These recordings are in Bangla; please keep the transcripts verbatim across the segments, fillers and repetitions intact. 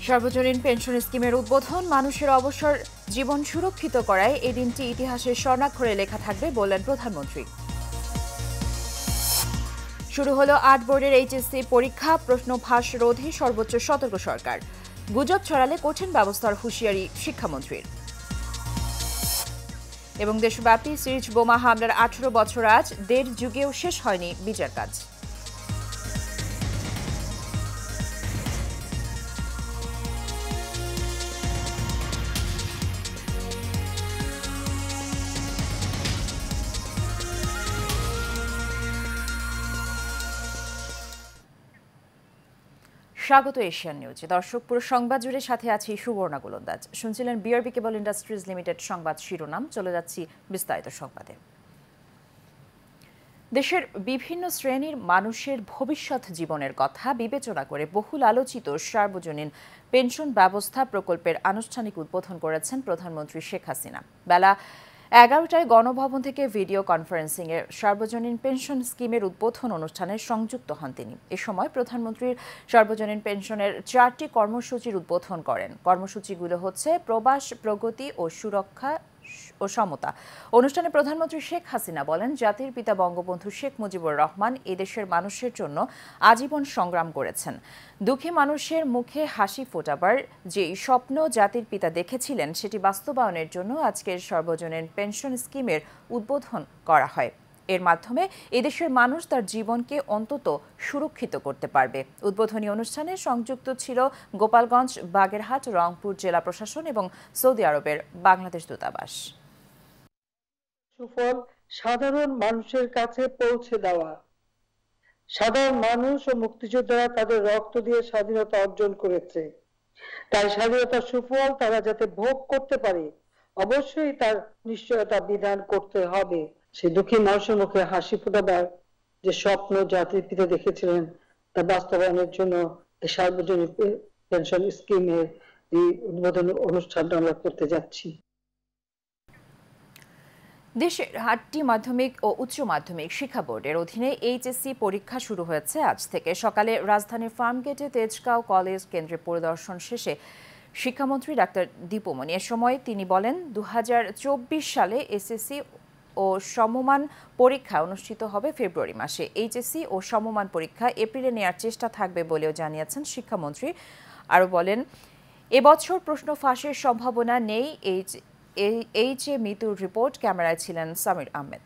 সর্বজনীন পেনশন স্কিমের উদ্বোধন মানুষের অবসর জীবন সুরক্ষিত করায় এই দিনটি ইতিহাসের স্বর্ণাক্ষরে লেখা থাকবে বললেন প্রধানমন্ত্রী। শুরু হলো আট বোর্ডের এইচএসসি পরীক্ষা, প্রশ্ন ফাঁস রোধে সর্বোচ্চ সতর্ক সরকার। গুজব ছড়ালে কঠিন ব্যবস্থার হুঁশিয়ারি শিক্ষামন্ত্রীর। এবং দেশব্যাপী সিরিজ বোমা হামলার আঠারো বছর আজ, দেড় যুগেও শেষ হয়নি বিচার কাজ। স্বাগত এশিয়ান নিউজে। দর্শক, পুরো সংবাদ জুড়ে সাথে আছি সুবর্ণা গোলন্দাজ। শুনছিলেন বিআরবি কেবল ইন্ডাস্ট্রিজ লিমিটেড সংবাদ শিরোনাম। চলে যাচ্ছি বিস্তারিত সংবাদে। দেশের বিভিন্ন শ্রেণীর মানুষের ভবিষ্যৎ জীবনের কথা বিবেচনা করে বহুল আলোচিত সার্বজনীন পেনশন ব্যবস্থা প্রকল্পের আনুষ্ঠানিক উদ্বোধন করেছেন প্রধানমন্ত্রী শেখ হাসিনা। বেলা এগারোটায় গণভবন থেকে ভিডিও কনফারেন্সিং এ সার্বজনীন পেনশন স্কিমের উদ্বোধন অনুষ্ঠানে সংযুক্ত হন তিনি। এ সময় প্রধানমন্ত্রীর সার্বজনীন পেনশনের চারটি কর্মসূচির উদ্বোধন করেন। কর্মসূচিগুলো হচ্ছে প্রবাস, প্রগতি ও সুরক্ষা ও সমতা। অনুষ্ঠানে প্রধানমন্ত্রী শেখ হাসিনা বলেন, জাতির পিতা বঙ্গবন্ধু শেখ মুজিবুর রহমান এদেশের মানুষের জন্য আজীবন সংগ্রাম করেছেন। দুঃখী মানুষের মুখে হাসি ফোটাবার যে স্বপ্ন জাতির পিতা দেখেছিলেন, সেটি বাস্তবায়নের জন্য আজকের সর্বজনীন পেনশন স্কিমের উদ্বোধন করা হয়। এর মাধ্যমে এদেশের মানুষ তার জীবনকে অন্তত সুরক্ষিত করতে পারবে। উদ্বোধনী অনুষ্ঠানে সংযুক্ত ছিল গোপালগঞ্জ, বাগেরহাট, রংপুর জেলা প্রশাসন এবং সৌদি আরবের বাংলাদেশ দূতাবাস। সুফল সাধারণ মানুষের কাছে পৌঁছে দেওয়া। সাধারণ মানুষ ও মুক্তিযোদ্ধারা তাদের রক্ত দিয়ে স্বাধীনতা অর্জন করেছে, তাই স্বাধীনতার সুফল তারা যাতে ভোগ করতে পারে, অবশ্যই তার নিশ্চয়তা বিধান করতে হবে। সে দুঃখী মানুষের মুখে হাসি ফোটাবার যে স্বপ্ন জাতির পিতা দেখেছিলেন, তা বাস্তবায়নের জন্য এই সার্বজনীন পেনশন স্কিমের এই উদ্বোধন অনুষ্ঠানটা আমরা করতে যাচ্ছি। দেশের আটটি মাধ্যমিক ও উচ্চ মাধ্যমিক শিক্ষা বোর্ডের অধীনে এইচএসসি পরীক্ষা শুরু হয়েছে আজ থেকে। সকালে রাজধানীর ফার্মগেটে তেজগাঁও কলেজ কেন্দ্রে পরিদর্শন শেষে শিক্ষামন্ত্রী ডাক্তার দীপুমণি। এ সময় তিনি বলেন, দু হাজার চব্বিশ সালে এসএসসি ও সমমান পরীক্ষা অনুষ্ঠিত হবে ফেব্রুয়ারি মাসে। এইচএসসি ও সমমান পরীক্ষা এপ্রিলে নেওয়ার চেষ্টা থাকবে বলেও জানিয়েছেন শিক্ষামন্ত্রী। আরও বলেন, এবছর প্রশ্ন ফাঁসের সম্ভাবনা নেই। এইচ এইচ এ মিতুর রিপোর্ট, ক্যামেরায় ছিলেন সামির আহমেদ।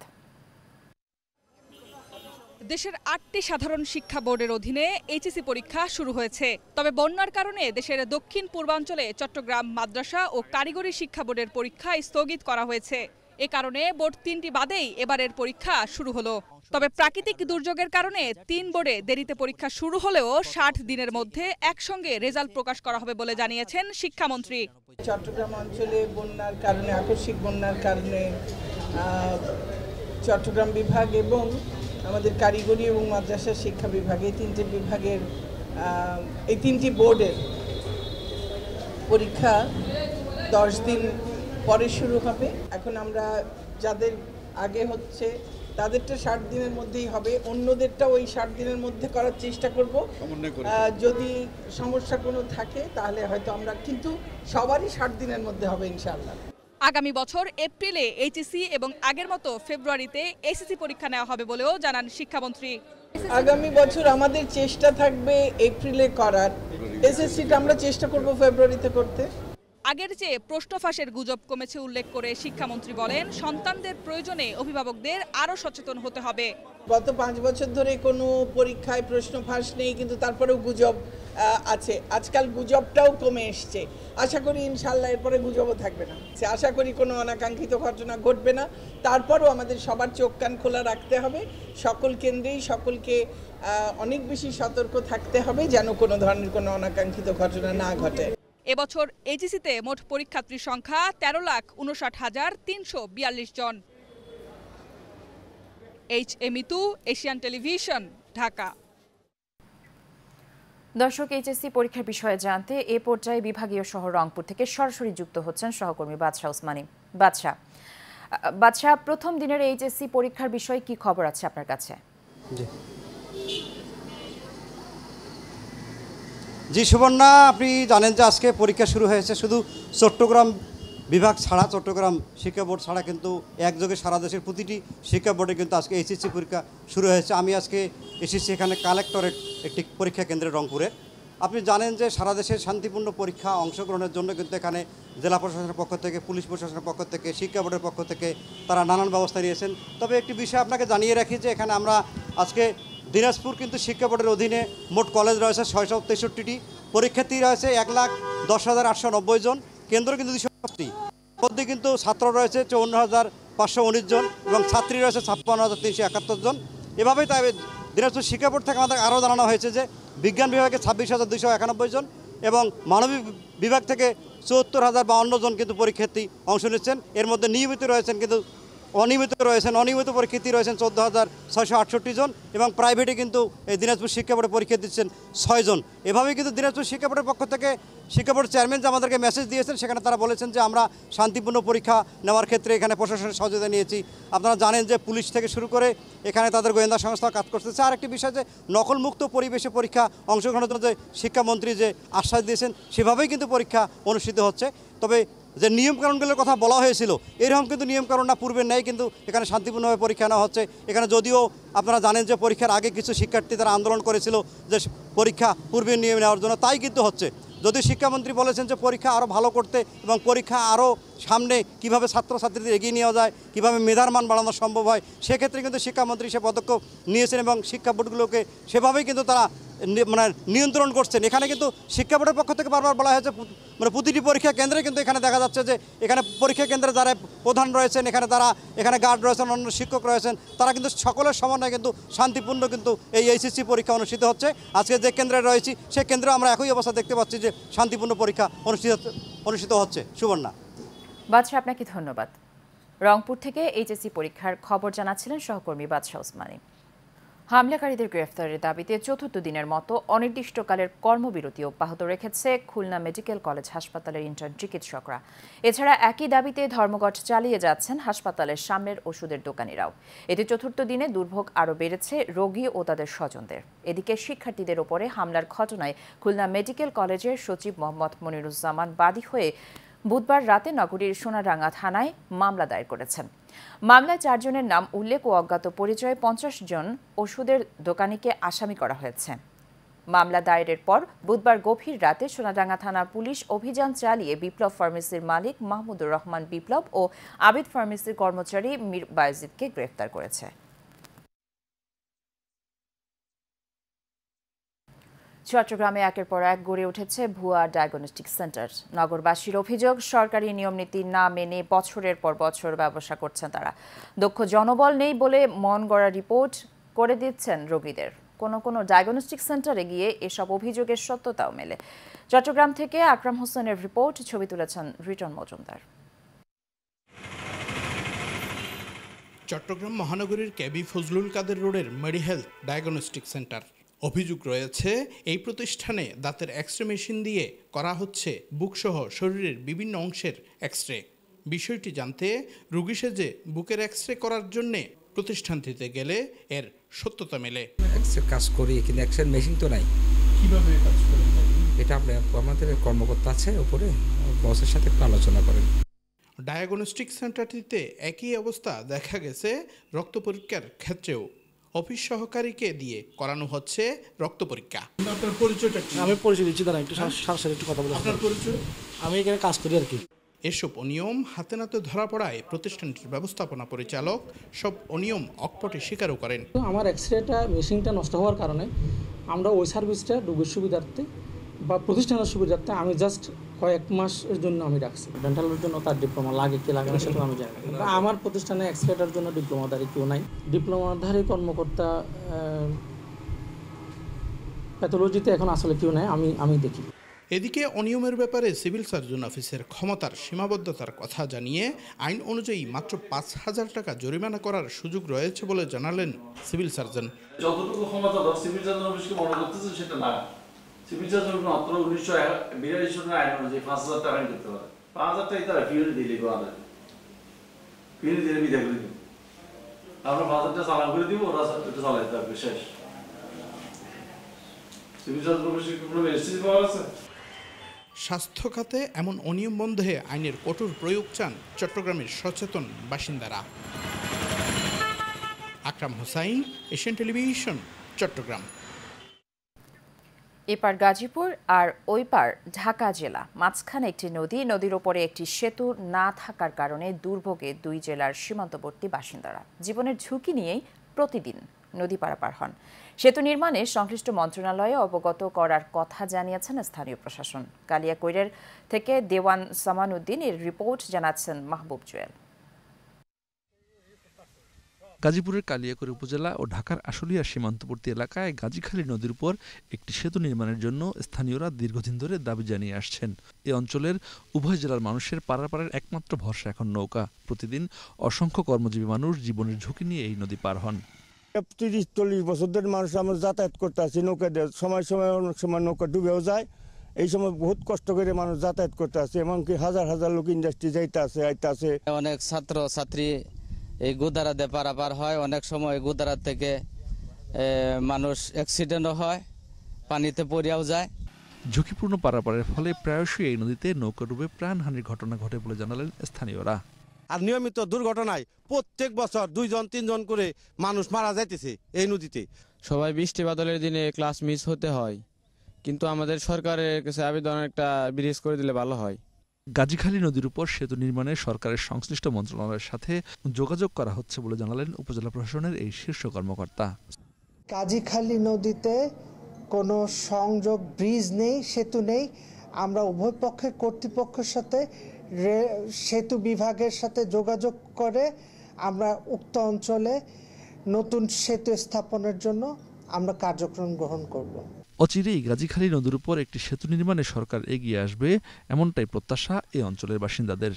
দেশের আটটি সাধারণ শিক্ষা বোর্ডের অধীনে এইচএসসি পরীক্ষা শুরু হয়েছে। তবে বন্যার কারণে দেশের দক্ষিণ পূর্বাঞ্চলে চট্টগ্রাম মাদ্রাসা ও কারিগরি শিক্ষা বোর্ডের পরীক্ষা স্থগিত করা হয়েছে। এ কারণে বোর্ড তিনটি বাদেই এবারের পরীক্ষা শুরু হলো। তবে প্রাকৃতিক দুর্যোগের কারণে তিন বোর্ডে দেরিতে পরীক্ষা শুরু হলেও ষাট দিনের মধ্যে একসঙ্গে রেজাল্ট প্রকাশ করা হবে বলে জানিয়েছেন শিক্ষামন্ত্রী। চট্টগ্রাম অঞ্চলে বন্যার কারণে, আকস্মিক বন্যার কারণে চট্টগ্রাম বিভাগ এবং আমাদের কারিগরি এবং মাদ্রাসা শিক্ষা বিভাগ, এই তিনটি বিভাগের এই তিনটি বোর্ডের পরীক্ষা দশ দিন পরে শুরু হবে। এখন আমরা যাদের আগে হচ্ছে তাদেরটা ষাট দিনের মধ্যেই হবে, অন্যদেরটা ওই ষাট দিনের মধ্যে করার চেষ্টা করব। যদি সমস্যা কোনো থাকে তাহলে হয়তো আমরা, কিন্তু সবারই ষাট দিনের মধ্যে হবে ইনশাআল্লাহ। আগামী বছর এপ্রিলে এইচএসসি এবং আগের মতো ফেব্রুয়ারিতে এসএসসি পরীক্ষা নেওয়া হবে বলেও জানান শিক্ষামন্ত্রী। আগামী বছর আমাদের চেষ্টা থাকবে এপ্রিলে করার, এসএসসিটা আমরা চেষ্টা করব ফেব্রুয়ারিতে করতে। আগের চেয়ে প্রশ্ন ফাঁসের গুজব কমেছে উল্লেখ করে শিক্ষামন্ত্রী বলেন, সন্তানদের প্রয়োজনে অভিভাবকদের আরও সচেতন হতে হবে। গত পাঁচ বছর ধরে কোনো পরীক্ষায় প্রশ্ন ফাঁস নেই, কিন্তু তারপরেও গুজব আছে। আজকাল গুজবটাও কমে এসছে। আশা করি ইনশাল্লাহ এরপরে গুজবও থাকবে না। আশা করি কোনো অনাকাঙ্ক্ষিত ঘটনা ঘটবে না। তারপরও আমাদের সবার চোখ কান খোলা রাখতে হবে, সকল কেন্দ্রেই সকলকে অনেক বেশি সতর্ক থাকতে হবে যেন কোনো ধরনের কোনো অনাকাঙ্ক্ষিত ঘটনা না ঘটে। এবছর এইচএসসিতে মোট পরীক্ষার্থীর সংখ্যা তেরো লাখ উনষাট হাজার তিনশো বিয়াল্লিশ জন। H A Mitu, Asian television, Dhaka. দর্শক, এইচএসসি পরীক্ষার বিষয়ে জানতে এ পর্যায়ে বিভাগীয় শহর রংপুর থেকে সরাসরি যুক্ত হচ্ছেন সহকর্মী বাদশা ওসমানী। বাদশা, বাদশা প্রথম দিনের এইচএসসি পরীক্ষার বিষয়ে কি খবর আছে আপনার কাছে? জি, জি সুবর্ণা, আপনি জানেন যে আজকে পরীক্ষা শুরু হয়েছে, শুধু চট্টগ্রাম বিভাগ ছাড়া, চট্টগ্রাম শিক্ষা বোর্ড ছাড়া কিন্তু একযোগে সারা দেশের প্রতিটি শিক্ষা বোর্ডে কিন্তু আজকে এইচএসসি পরীক্ষা শুরু হয়েছে। আমি আজকে এসেছি এখানে কালেক্টরেট একটি পরীক্ষা কেন্দ্রে রংপুরে। আপনি জানেন যে সারা দেশের শান্তিপূর্ণ পরীক্ষা অংশগ্রহণের জন্য কিন্তু এখানে জেলা প্রশাসনের পক্ষ থেকে, পুলিশ প্রশাসনের পক্ষ থেকে, শিক্ষা বোর্ডের পক্ষ থেকে তারা নানান ব্যবস্থা নিয়েছেন। তবে একটি বিষয় আপনাকে জানিয়ে রাখি যে এখানে আমরা আজকে দিনাজপুর কিন্তু শিক্ষা বোর্ডের অধীনে মোট কলেজ রয়েছে ছয়শো তেষট্টিটি, পরীক্ষার্থী রয়েছে এক লাখ দশ হাজার আটশো নব্বই জন, কেন্দ্র কিন্তু দুশো পাঁচটি, মধ্যে কিন্তু ছাত্র রয়েছে চৌন্ন হাজার পাঁচশো উনিশ জন এবং ছাত্রী রয়েছে ছাপ্পান্ন হাজার তিনশো একাত্তর জন। এভাবেই তাই দিনাজপুর শিক্ষা বোর্ড থেকে আমাদের আরও জানানো হয়েছে যে বিজ্ঞান বিভাগে ছাব্বিশ হাজার দুইশো একানব্বই জন এবং মানবিক বিভাগ থেকে চুয়াত্তর হাজার বাউন্ন জন কিন্তু পরীক্ষার্থী অংশ নিচ্ছেন। এর মধ্যে নিয়মিত রয়েছেন কিন্তু অনিয়মিত রয়েছেন অনিয়মিত পরীক্ষার্থী রয়েছেন চোদ্দো হাজার ছয়শো আটষট্টি জন এবং প্রাইভেটে কিন্তু এই দিনাজপুর শিক্ষা বোর্ডে পরীক্ষা দিচ্ছেন ছয়জন। এভাবেই কিন্তু দিনাজপুর শিক্ষা বোর্ডের পক্ষ থেকে শিক্ষা বোর্ড চেয়ারম্যান যে আমাদেরকে মেসেজ দিয়েছেন, সেখানে তারা বলেছেন যে আমরা শান্তিপূর্ণ পরীক্ষা নেওয়ার ক্ষেত্রে এখানে প্রশাসনের সহযোগিতা নিয়েছি। আপনারা জানেন যে পুলিশ থেকে শুরু করে এখানে তাদের গোয়েন্দা সংস্থা কাজ করতেছে। আর একটি বিষয় যে নকলমুক্ত পরিবেশে পরীক্ষা অংশগ্রহণের জন্য যে শিক্ষামন্ত্রী যে আশ্বাস দিয়েছেন, সেভাবেই কিন্তু পরীক্ষা অনুষ্ঠিত হচ্ছে। তবে যে নিয়মকানুনগুলোর কথা বলা হয়েছিল, এরকম কিন্তু নিয়মকানুন না পূর্বের নেই, কিন্তু এখানে শান্তিপূর্ণভাবে পরীক্ষা নেওয়া হচ্ছে। এখানে যদিও আপনারা জানেন যে পরীক্ষার আগে কিছু শিক্ষার্থী তারা আন্দোলন করেছিল যে পরীক্ষা পূর্বের নিয়ম নেওয়ার জন্য, তাই কিন্তু হচ্ছে। যদি শিক্ষামন্ত্রী বলেছেন যে পরীক্ষা আরও ভালো করতে এবং পরীক্ষা আরও সামনে কীভাবে ছাত্রছাত্রীদের এগিয়ে নেওয়া যায়, কীভাবে মেধার মান বাড়ানো সম্ভব হয়, সেক্ষেত্রে কিন্তু শিক্ষামন্ত্রী সে পদক্ষেপ নিয়েছেন এবং শিক্ষা বোর্ডগুলোকে সেভাবেই কিন্তু তারা মানে নিয়ন্ত্রণ করছেন। এখানে কিন্তু শিক্ষা বোর্ডের পক্ষ থেকে বারবার বলা হয়েছে মানে প্রতিটি পরীক্ষা কেন্দ্রে কিন্তু এখানে দেখা যাচ্ছে যে এখানে পরীক্ষা কেন্দ্রে যারা প্রধান রয়েছেন, এখানে তারা এখানে গার্ড রয়েছেন, অন্য শিক্ষক রয়েছেন, তারা কিন্তু সকলের সমন্বয়ে কিন্তু শান্তিপূর্ণ কিন্তু এই এইচএসসি পরীক্ষা অনুষ্ঠিত হচ্ছে। আজকে যে কেন্দ্রে রয়েছি সেই কেন্দ্রে আমরা একই অবস্থা দেখতে পাচ্ছি যে শান্তিপূর্ণ পরীক্ষা অনুষ্ঠিত অনুষ্ঠিত হচ্ছে। সুবর্ণা। বাদশা, আপনাকে ধন্যবাদ। রংপুর থেকে এইচএসসি পরীক্ষার খবর জানাচ্ছিলেন সহকর্মী বাদশা ওসমানী। হামলাকারীদের গ্রেফতারের দাবিতে চতুর্থ দিনের মতো অনির্দিষ্টকালের কর্মবিরতি অব্যাহত রেখেছে খুলনা মেডিকেল কলেজ হাসপাতালের ইন্টার্ন চিকিৎসকরা। এছাড়া একই দাবিতে ধর্মঘট চালিয়ে যাচ্ছেন হাসপাতালের সামনের ওষুধের দোকানিরাও। এতে চতুর্থ দিনে দুর্ভোগ আরও বেড়েছে রোগী ও তাদের স্বজনদের। এদিকে শিক্ষার্থীদের ওপরে হামলার ঘটনায় খুলনা মেডিকেল কলেজের সচিব মোহাম্মদ মনিরুজ্জামান বাদী হয়ে বুধবার রাতে নগরীর সোনারাঙ্গা থানায় মামলা দায়ের করেছেন। মামলায় চারজনের নাম উল্লেখ ও অজ্ঞাত পরিচয়ে পঞ্চাশ জন ওষুধের দোকানিকে আসামি করা হয়েছে। মামলা দায়েরের পর বুধবার গভীর রাতে সোনারাঙ্গা থানা পুলিশ অভিযান চালিয়ে বিপ্লব ফার্মেসির মালিক মাহমুদুর রহমান বিপ্লব ও আবিদ ফার্মেসির কর্মচারী মীর বায়েজিদকে গ্রেফতার করেছে। চট্টগ্রামে একের পর এক গড়ে উঠেছে ভুয়া ডায়াগনস্টিক সেন্টার। নগরবাসীর অভিযোগ, সরকারি নিয়মনীতি না মেনে বছরের পর বছর ব্যবসা করছেন তারা। দক্ষ জনবল নেই বলে মন গড়া রিপোর্ট করে দিচ্ছেন রোগীদের। কোনো কোনো ডায়াগনস্টিক সেন্টারে গিয়ে এসব অভিযোগের সত্যতাও মেলে। চট্টগ্রাম থেকে আকরাম হোসেনের রিপোর্ট, ছবি তুলেছেন রিটন মজুমদার। চট্টগ্রাম মহানগরীর কেবি ফজলুল কাদের রোডের মেডি হেলথ ডায়াগনস্টিক সেন্টার। অভিযোগ রয়েছে এই প্রতিষ্ঠানে দাঁতের এক্সরে মেশিন দিয়ে করা হচ্ছে বুকসহ শরীরের বিভিন্ন অংশের এক্সরে। বিষয়টি জানতে রোগী সেজে বুকের এক্সরে করার জন্যে প্রতিষ্ঠানটিতে গেলে এর সত্যতা মেলে। এক্সরে কাজ করি কিন্তু এক্সরে মেশিন তো নাই। কিভাবে কাজ করেন? এটা আপনি আমাদের কর্মকর্তা আছে উপরে, বসের সাথে একটু আলোচনা করেন। ডায়াগনস্টিক সেন্টারটিতে একই অবস্থা দেখা গেছে রক্ত পরীক্ষার ক্ষেত্রেও। অফিস সহকারীকে দিয়ে করানো হচ্ছে রক্ত পরীক্ষা। আপনার পরিচয়টা কি? আমি পরিচয় দিচ্ছি, দাঁড়া একটু সার সাথে একটু কথা বলবো। আপনার পরিচয়? আমি এখানে কাজ করি আর কি। এসব অনিয়ম হাতে নাতে ধরা পড়ায় প্রতিষ্ঠানটির ব্যবস্থাপনা পরিচালক সব অনিয়ম অকপটে স্বীকারও করেন। আমার এক্সরেটা মেশিনটা নষ্ট হওয়ার কারণে আমরা ওই সার্ভিসটা রোগীর সুবিধার্থে বা প্রতিষ্ঠানের সুবিধার্থে আমি জাস্ট কয়েক মাসের জন্য আমি রাখছি। ডেন্টালের জন্য তার ডিপ্লোমা লাগে কি লাগে না সেটা আমি জানি না। আমার প্রতিষ্ঠানে এক্সরেটার জন্য ডিপ্লোমাধারী কেউ নাই। ডিপ্লোমাধারী কর্মকর্তা প্যাথোলজিতে এখন আসলে কেউ নাই, আমি আমি দেখি। এদিকে অনিয়মের ব্যাপারে সিভিল সার্জন অফিসের ক্ষমতার সীমাবদ্ধতার কথা জানিয়ে আইন অনুযায়ী মাত্র পাঁচ হাজার টাকা জরিমানা করার সুযোগ রয়েছে বলে জানালেন সিভিল সার্জন। যতটুকু ক্ষমতা সিভিল সার্জন অফিসকে মনে করতেছে সেটা না। সিভিল সার্জন মাত্র উনিশশো বিরাশি সনের আইন অনুযায়ী পাঁচ হাজার টাকা আইন করতে পারে। পাঁচ হাজার টাকা তারা ফিরে দিলে আমাদের ফিরে দিলে বিদায় করে দিব। আমরা পাঁচ হাজারটা চালান করে দিব, ওরা এটা চালাইতে পারবে, শেষ। সিভিল সার্জন অফিসে কি কোনো এসএসসি পাওয়ার আছে? স্বাস্থ্য খাতে এমন অনিয়ম বন্ধে আইনের কঠোর প্রয়োগ চান চট্টগ্রামের সচেতন বাসিন্দারা। Akram Hossain, Asian television, Chittagong. এপার গাজীপুর আর ওই পার ঢাকা জেলা, মাঝখানে একটি নদী, নদীর ওপরে একটি সেতু না থাকার কারণে দুর্ভোগে দুই জেলার সীমান্তবর্তী বাসিন্দারা জীবনের ঝুঁকি নিয়েই প্রতিদিন নদী পারাপার হন। সেতু নির্মাণে সংশ্লিষ্ট মন্ত্রণালয়ে অবগত করার কথা জানিয়েছেন স্থানীয় প্রশাসন। কালিয়াকৈরের থেকে দেওয়ান সামানুদ্দিন এর রিপোর্ট জানাচ্ছেন মাহবুব জুয়েল। গাজীপুরের কালিয়াকৈর উপজেলা ও ঢাকার আশুলিয়া সীমান্তবর্তী এলাকায় গাজীখালী নদীর উপর একটি সেতু নির্মাণের জন্য স্থানীয়রা দীর্ঘদিন ধরে দাবি জানিয়ে আসছেন। এ অঞ্চলের উভয় জেলার মানুষের পারাপারের একমাত্র ভরসা এখন নৌকা। প্রতিদিন অসংখ্য কর্মজীবী মানুষ জীবনের ঝুঁকি নিয়ে এই নদী পার হন। তিরিশ চল্লিশ বছর ধরে মানুষ আমরা যাতায়াত করতে আসি নৌকা দিয়ে, সময় সময় অনেক সময় নৌকা ডুবেও যায়। এই সময় বহুত কষ্ট করে মানুষ যাতায়াত করতে আসে, এমনকি হাজার হাজার লোক ইন্ডাস্ট্রি যাইতে আসে আইতে আসে। অনেক ছাত্র ছাত্রী এই গুদারা দিয়ে পারাপার হয়, অনেক সময় গুদারা থেকে মানুষ অ্যাক্সিডেন্টও হয়, পানিতে পড়িয়াও যায়। ঝুঁকিপূর্ণ পারাপারের ফলে প্রায়শই এই নদীতে নৌকা ডুবে প্রাণহানির ঘটনা ঘটে বলে জানালেন স্থানীয়রা। আর নিয়মিত দুর্ঘটনায় প্রত্যেক বছর দুইজন তিনজন করে মানুষ মারা যাইতেছে এই নদীতে। সবাই বৃষ্টি বাদলের দিনে ক্লাস মিস হতে হয়, কিন্তু আমাদের সরকারের কাছে আবেদন একটা ব্রিজ করে দিলে ভালো হয়। গাজীখালী নদীর উপর সেতু নির্মাণে সরকারের সংশ্লিষ্ট মন্ত্রণালয়ের সাথে যোগাযোগ করা হচ্ছে বলে জানালেন উপজেলা প্রশাসনের এই শীর্ষ কর্মকর্তা। গাজীখালী নদীতে কোনো সংযোগ ব্রিজ নেই, সেতু নেই। আমরা উভয় পক্ষের কর্তৃপক্ষের সাথে সেতু বিভাগের সাথে যোগাযোগ করে আমরা উক্ত অঞ্চলে নতুন সেতু স্থাপনের জন্য আমরা কার্যক্রম গ্রহণ করব। অচিরেই গাজীখালী নদীর উপর একটি সেতু নির্মাণে সরকার এগিয়ে আসবে, এমনটাই প্রত্যাশা এই অঞ্চলের বাসিন্দাদের।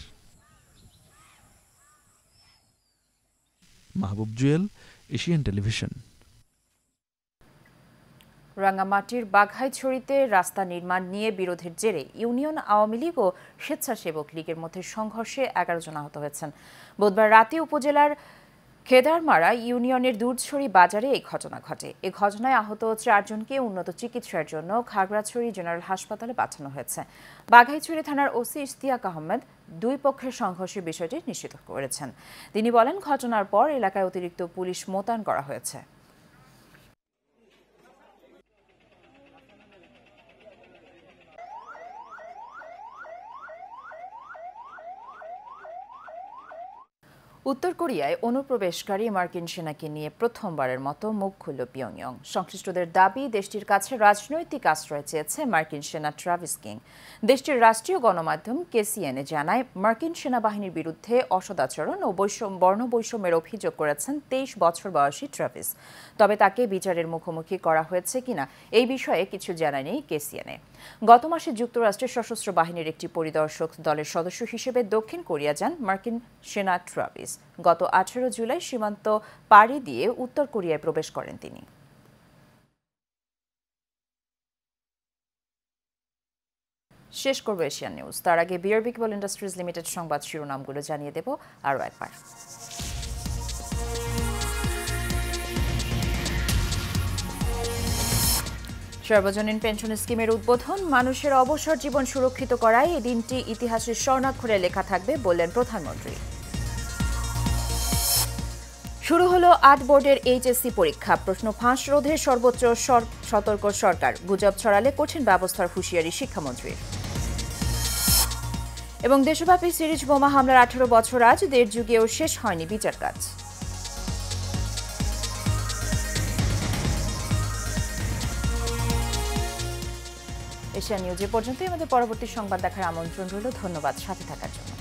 Mahbub Jewel, Asian television. রাঙ্গামাটির বাঘাইছড়িতে রাস্তা নির্মাণ নিয়ে বিরোধের জেরে ইউনিয়ন আওয়ামী লীগ ও স্বেচ্ছাসেবক লীগের মধ্যে সংঘর্ষে এগারো জন আহত হয়েছেন। বুধবার রাতে উপজেলার খেদারমারা ইউনিয়নের দুধছড়ি বাজারে এই ঘটনা ঘটে। এই ঘটনায় আহত চারজনকে উন্নত চিকিৎসার জন্য খাগড়াছড়ি জেনারেল হাসপাতালে পাঠানো হয়েছে। বাঘাইছড়ি থানার ওসি ইশতিয়াক আহমেদ দুই পক্ষের সংঘর্ষের বিষয়টি নিশ্চিত করেছেন। তিনি বলেন, ঘটনার পর এলাকায় অতিরিক্ত পুলিশ মোতায়েন করা হয়েছে। উত্তর কোরিয়ায় অনুপ্রবেশকারী মার্কিন সেনাকে নিয়ে প্রথমবারের মতো মুখ খুলল পিয়ংইয়ং। সংশ্লিষ্টদের দাবি, দেশটির কাছে রাজনৈতিক আশ্রয় চেয়েছে মার্কিন সেনা ট্রাভিস কিং। দেশটির রাষ্ট্রীয় গণমাধ্যম কেসিএনএ জানায়, মার্কিন সেনাবাহিনীর বিরুদ্ধে অসদাচরণ ও বৈষম্য বর্ণ বৈষম্যের অভিযোগ করেছেন তেইশ বছর বয়সী ট্রাভিস। তবে তাকে বিচারের মুখোমুখি করা হয়েছে কিনা এই বিষয়ে কিছু জানায়নি কেসিএনএ। গত মাসে যুক্তরাষ্ট্রের সশস্ত্র বাহিনীর একটি পরিদর্শক দলের সদস্য হিসেবে দক্ষিণ কোরিয়া যান মার্কিন সেনা ট্রাভিস। গত আঠারো জুলাই সীমান্ত পাড়ি দিয়ে উত্তর কোরিয়ায় প্রবেশ করেন তিনি। শেষ করব এশিয়ান নিউজ। তার আগে বিআরবি কেবল ইন্ডাস্ট্রিজ লিমিটেড সংবাদ শিরোনামগুলো জানিয়ে দেব আরও একবার। সর্বজনীন পেনশন স্কিমের উদ্বোধন, মানুষের অবসর জীবন সুরক্ষিত করায় এই দিনটি ইতিহাসের স্বর্ণাক্ষরে লেখা থাকবে বললেন প্রধানমন্ত্রী। শুরু হলো আট বোর্ডের এইচএসসি পরীক্ষা। প্রশ্ন ফাঁস রোধে সর্বোচ্চ সতর্ক সরকার, গুজব ছড়ালে কঠিন ব্যবস্থার হুঁশিয়ারি শিক্ষামন্ত্রী। এবং দেশব্যাপী সিরিজ বোমা হামলার আঠারো বছর আজ, দেড় যুগেও শেষ হয়নি বিচার কাজ। এশিয়া নিউজ এ পর্যন্তই। আমাদের পরবর্তী সংবাদ দেখার আমন্ত্রণ রইল। ধন্যবাদ সাথে থাকার জন্য।